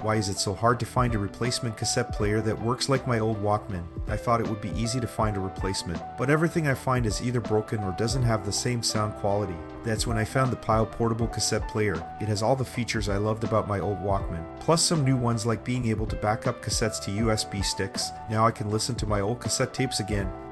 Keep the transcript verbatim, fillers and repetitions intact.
Why is it so hard to find a replacement cassette player that works like my old Walkman? I thought it would be easy to find a replacement, but everything I find is either broken or doesn't have the same sound quality. That's when I found the Pyle Portable Cassette Player. It has all the features I loved about my old Walkman, plus some new ones like being able to back up cassettes to U S B sticks. Now I can listen to my old cassette tapes again.